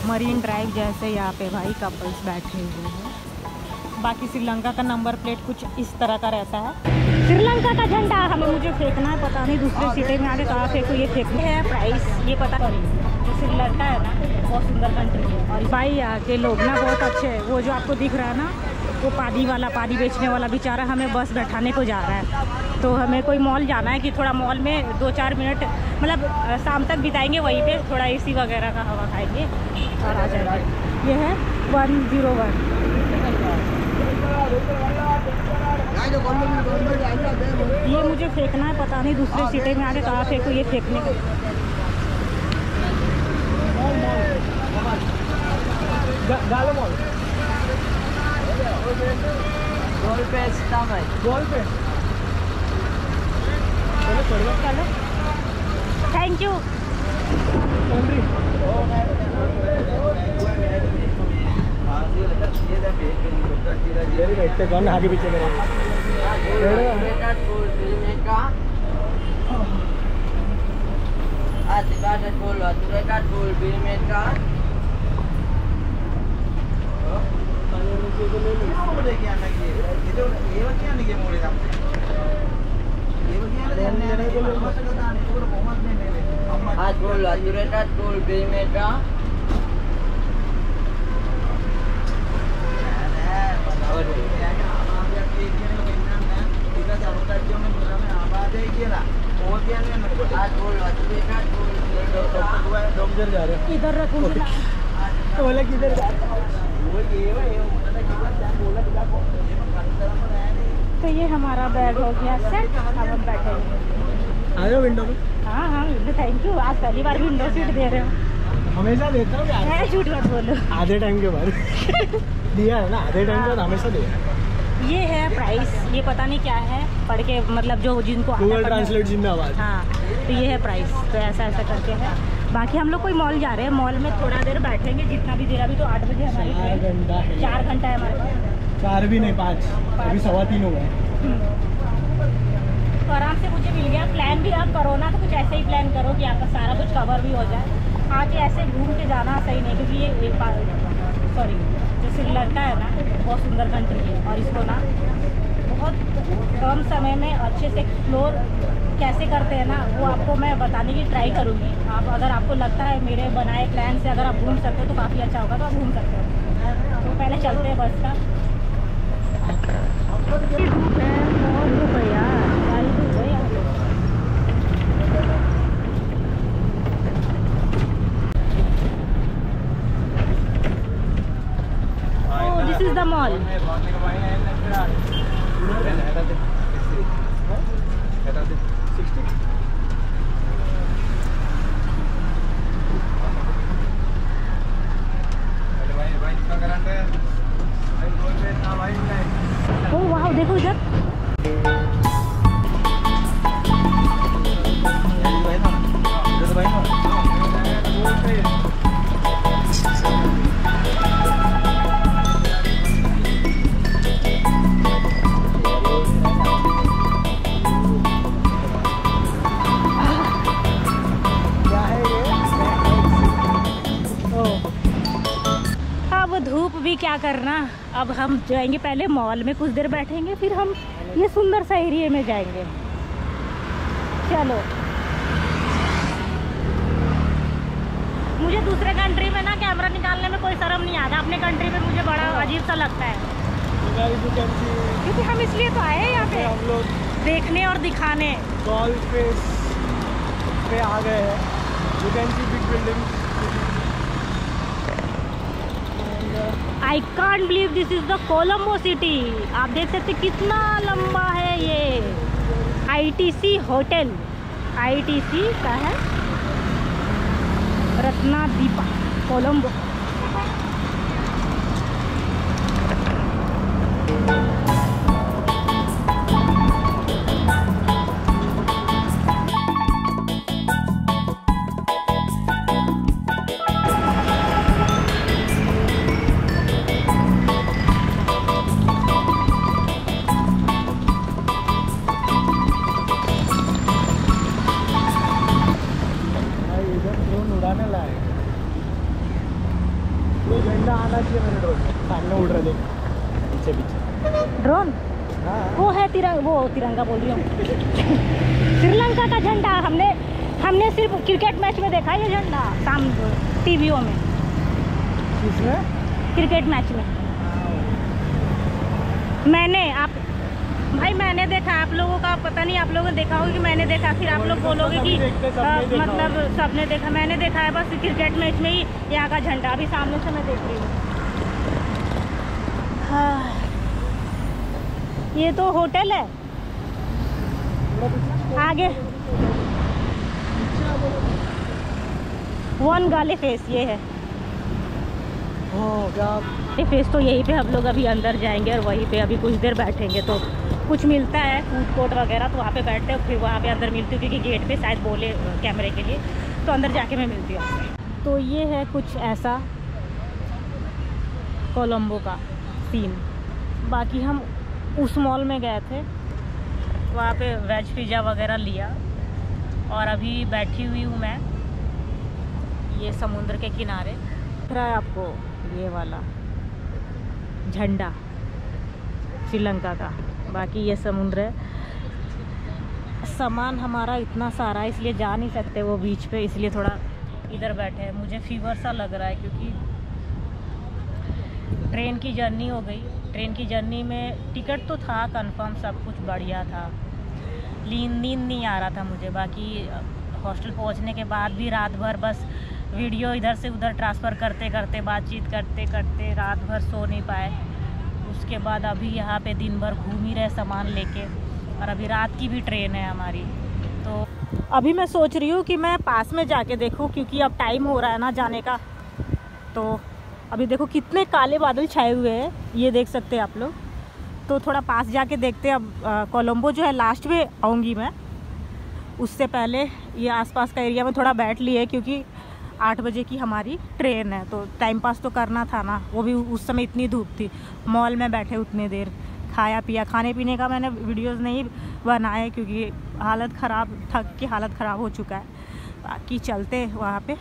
Marine drive जैसे यहाँ पे भाई कपल्स बैठे हुए हैं। बाकी श्रीलंका का नंबर प्लेट कुछ इस तरह का रहता है। श्रीलंका का झंडा हमें मुझे फेंकना है, पता नहीं दूसरे सीटे में आगे कहाँ फेंको। ये फेंकने है प्राइस ये पता नहीं। जो श्रीलंका है ना बहुत सुंदर कंट्री है और भाई यहाँ के लोग ना बहुत अच्छे हैं। वो जो आपको दिख रहा है ना वो पानी बेचने वाला बेचारा हमें बस बैठाने को जा रहा है। तो हमें कोई मॉल जाना है कि थोड़ा मॉल में 2-4 मिनट मतलब शाम तक बिताएंगे, वहीं पे थोड़ा एसी वगैरह का हवा खाएंगे और आ जाएंगे। ये है 101। ये मुझे फेंकना है, पता नहीं दूसरे सीटे में आगे कहाँ फेंको। ये फेंकने को थैंक यू। बैठते कौन आगे पीछे करेंगे। इधर रखूँगा किधर जा तो ये हमारा बैग हो गया सेट। अब हम बैठेंगे। आ जाओ विंडो में। हाँ हाँ विंडो, थैंक यू। आज पहली बार विंडो सीट दे रहे हो। हमेशा देता हूँ। झूठ मत बोलो। आधे टाइम के बाद दिया है ना, आधे टाइम के बाद हमेशा दिया। ये है प्राइस, ये पता नहीं क्या है पढ़ के, मतलब जो जिनको गूगल ट्रांसलेट जिंदाबाद। हाँ तो ये है प्राइस। तो ऐसा करके है। बाकी हम लोग कोई मॉल जा रहे हैं, मॉल में थोड़ा देर बैठेंगे, जितना भी देर। अभी तो 8 बजे हमारी 4 घंटा है हमारे पास। 4 भी नहीं 5, अभी 3:15 हुआ है। तो आराम से मुझे मिल गया। प्लान भी आप करो ना तो कुछ ऐसे ही प्लान करो कि आपका सारा कुछ कवर भी हो जाए। आज ऐसे घूम के जाना सही नहीं, क्योंकि ये एक बार सॉरी जो श्रीलंका है ना बहुत सुंदर कंट्री है और इसको ना बहुत कम समय में अच्छे से एक्सप्लोर कैसे करते हैं ना वो आपको मैं बताने की ट्राई करूँगी। आप अगर आपको लगता है मेरे बनाए प्लान से अगर आप घूम सकते हो तो काफ़ी अच्छा होगा, तो आप घूम सकते हो। तो पहले चलते हैं बस का। धूप है, बहुत धूप है यार, सारी धूप है यहाँ। Oh, this is the mall. Oh wow, देखो इधर। धूप भी क्या करना। अब हम जाएंगे पहले मॉल में, कुछ देर बैठेंगे, फिर हम ये सुंदर सा एरिया में जाएंगे। चलो। मुझे दूसरे कंट्री में ना कैमरा निकालने में कोई शर्म नहीं आता, अपने कंट्री में मुझे बड़ा अजीब सा लगता है, क्योंकि हम इसलिए तो आए हैं यहाँ पे हम लोग देखने और दिखाने। गोल्फ पे आ गए हैं। You can see big building. I can't believe this is the Colombo city. आप देख सकते कितना लंबा है ये ITC होटल। ITC का है रत्नादीपा कोलंबो। ये झंडा आना चाहिए मेरे ड्रोन में, सामने उड़ रहे देख पीछे पीछे ड्रोन हाँ वो है तिरंगा बोल रही हूँ श्रीलंका का झंडा। हमने सिर्फ क्रिकेट मैच में देखा ये झंडा सामने टीवीओ में, किसमें क्रिकेट मैच में। मैंने देखा, आप लोगों का पता नहीं, आप लोगों ने देखा होगा कि मैंने देखा, फिर आप लोग बोलोगे कि मतलब सबने देखा। मैंने देखा है बस क्रिकेट मैच में ही यहाँ का झंडा, अभी सामने से मैं देख रही हूँ। हाँ, ये तो होटल है आगे, वन गाली फेस ये है। ये फेस तो यहीं पे हम लोग अभी अंदर जाएंगे और वहीं पे अभी कुछ देर बैठेंगे, तो कुछ मिलता है फूड कोर्ट वगैरह, तो वहाँ पे बैठते हैं, फिर वहाँ पे अंदर मिलती हूँ क्योंकि गेट पे शायद बोले कैमरे के लिए, तो अंदर जाके मैं मिलती हूँ। तो ये है कुछ ऐसा कोलंबो का सीन। बाकी हम उस मॉल में गए थे, वहाँ पे वेज पिज़्ज़ा वगैरह लिया और अभी बैठी हुई हूँ मैं ये समुद्र के किनारे। दिख रहा है आपको ये वाला झंडा श्रीलंका का। बाकी ये समुद्र है। सामान हमारा इतना सारा है इसलिए जा नहीं सकते वो बीच पे, इसलिए थोड़ा इधर बैठे हैं। मुझे फीवर सा लग रहा है क्योंकि ट्रेन की जर्नी हो गई। ट्रेन की जर्नी में टिकट तो था कंफर्म, सब कुछ बढ़िया था, नींद नहीं आ रहा था मुझे। बाकी हॉस्टल पहुंचने के बाद भी रात भर बस वीडियो इधर से उधर ट्रांसफ़र करते करते, बातचीत करते करते रात भर सो नहीं पाए। उसके बाद अभी यहाँ पे दिन भर घूम ही रहे सामान लेके, और अभी रात की भी ट्रेन है हमारी। तो अभी मैं सोच रही हूँ कि मैं पास में जाके देखूँ क्योंकि अब टाइम हो रहा है ना जाने का। तो अभी देखो कितने काले बादल छाए हुए हैं, ये देख सकते हैं आप लोग। तो थोड़ा पास जाके देखते हैं। अब कोलंबो जो है लास्ट में आऊँगी मैं, उससे पहले ये आसपास का एरिया में थोड़ा बैठ लिए क्योंकि 8 बजे की हमारी ट्रेन है, तो टाइम पास तो करना था ना। वो भी उस समय इतनी धूप थी, मॉल में बैठे उतनी देर, खाया पिया। खाने पीने का मैंने वीडियोस नहीं बनाए क्योंकि हालत ख़राब, थक के हालत ख़राब हो चुका है। बाकी चलते वहाँ पे।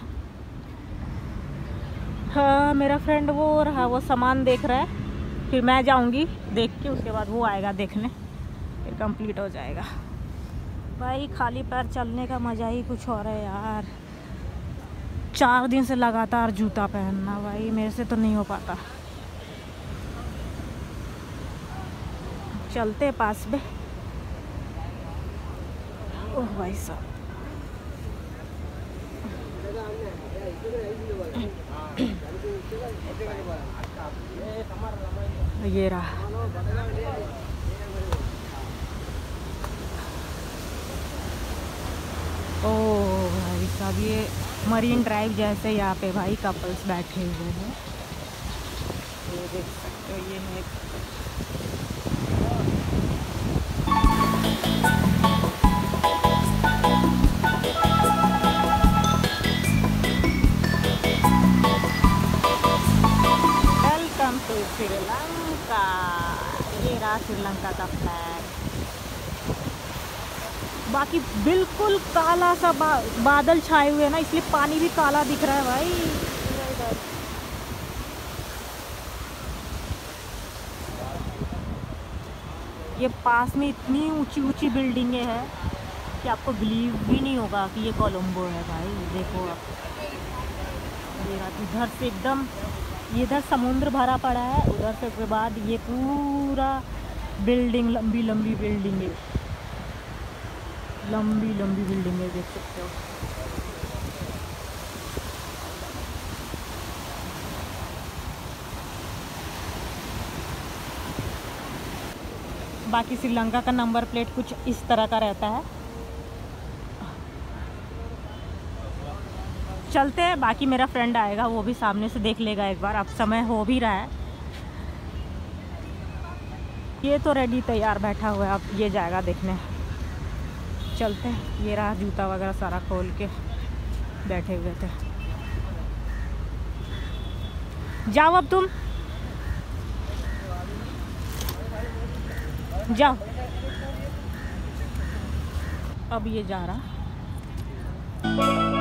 हाँ, मेरा फ्रेंड वो रहा, वो सामान देख रहा है, फिर मैं जाऊँगी देख के, उसके बाद वो आएगा देखने, फिर कंप्लीट हो जाएगा। भाई खाली पैर चलने का मज़ा ही कुछ और है यार। 4 दिन से लगातार जूता पहनना, भाई मेरे से तो नहीं हो पाता। चलते पास में। ओह भाई साहब, ये रहा। ओह भाई साहब, ये मरीन ड्राइव जैसे यहाँ पे भाई कपल्स बैठे हुए हैं, ये देख सकते हो। ये है वेलकम टू श्रीलंका। ये रहा श्रीलंका का फ्लैग। बाकी बिल्कुल काला सा बादल छाए हुए हैं ना, इसलिए पानी भी काला दिख रहा है भाई। ये पास में इतनी ऊंची ऊंची बिल्डिंगें हैं कि आपको बिलीव भी नहीं होगा कि ये कोलंबो है भाई। देखो आप, ये इधर से एकदम, इधर समुद्र भरा पड़ा है, उधर से के बाद ये पूरा बिल्डिंग, लंबी लंबी बिल्डिंग है, लंबी लंबी बिल्डिंगें देख सकते हो। बाकी श्रीलंका का नंबर प्लेट कुछ इस तरह का रहता है। चलते हैं, बाकी मेरा फ्रेंड आएगा, वो भी सामने से देख लेगा एक बार। अब समय हो भी रहा है। ये तो रेडी तैयार बैठा हुआ है, अब ये जाएगा देखने। चलते हैं। ये रहा, जूता वगैरह सारा खोल के बैठे हुए थे। जाओ अब तुम जाओ। अब ये जा रहा।